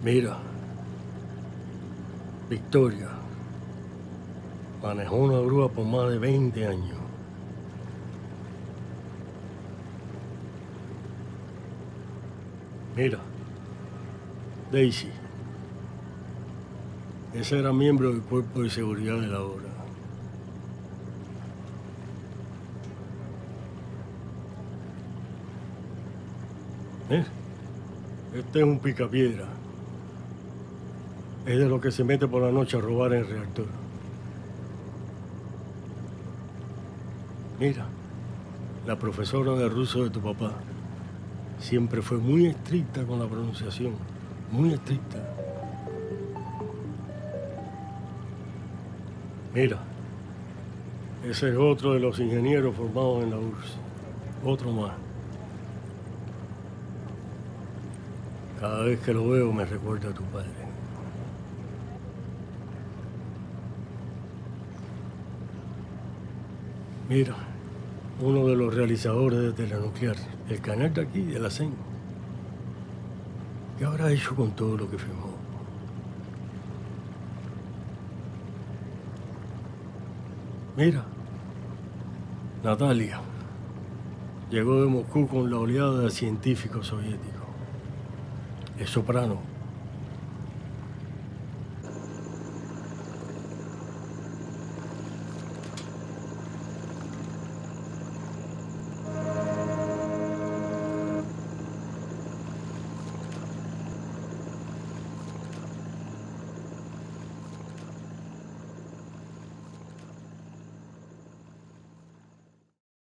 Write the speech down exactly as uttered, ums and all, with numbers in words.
Mira, Victoria manejó una grúa por más de veinte años. Mira, Daisy, ese era miembro del cuerpo de seguridad de la obra. ¿Eh? Este es un picapiedra. Es de lo que se mete por la noche a robar en el reactor. Mira, la profesora de ruso de tu papá siempre fue muy estricta con la pronunciación, muy estricta. Mira, ese es otro de los ingenieros formados en la U R S S, otro más. Cada vez que lo veo me recuerda a tu padre. Mira, uno de los realizadores de Telenuclear, el canal de aquí, de la C E N. ¿Qué habrá hecho con todo lo que filmó? Mira, Natalia llegó de Moscú con la oleada de científicos soviéticos. Es soprano.